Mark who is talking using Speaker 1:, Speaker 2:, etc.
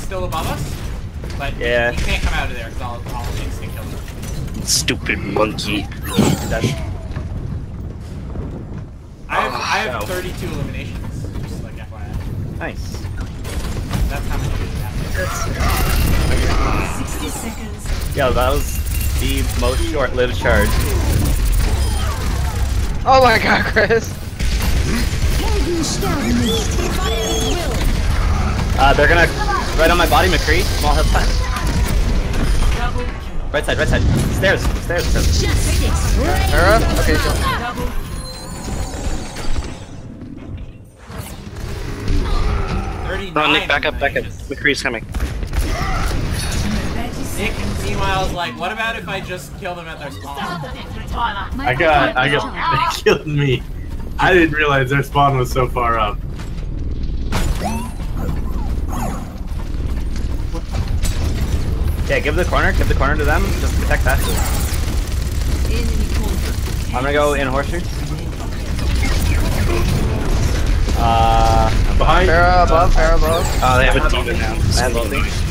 Speaker 1: still above us, but
Speaker 2: yeah,
Speaker 1: he can't come out of there because I'll instant kill him.
Speaker 3: Stupid monkey.
Speaker 1: I have 32 eliminations, just like FYI.
Speaker 2: Nice.
Speaker 1: That's how much it is.
Speaker 4: 60 seconds.
Speaker 2: Yeah, that was the most short-lived charge.
Speaker 5: Oh my god, Chris!
Speaker 2: They're gonna right on my body, McCree. Small health time. Right side, right side. Stairs, stairs, stairs.
Speaker 5: Hera? Okay, go.
Speaker 3: Run, Nick, back up, back up. McCree's coming.
Speaker 1: Nick, meanwhile, is like, what about if I just kill them at their spawn?
Speaker 6: I got they killed me. I didn't realize their spawn was so far up.
Speaker 2: Yeah, give the corner to them. Just protect that. I'm gonna go in horseshoe.
Speaker 6: Behind.
Speaker 5: Hera above, Hera above.
Speaker 3: Oh, they have a demon now.
Speaker 2: I have ulti.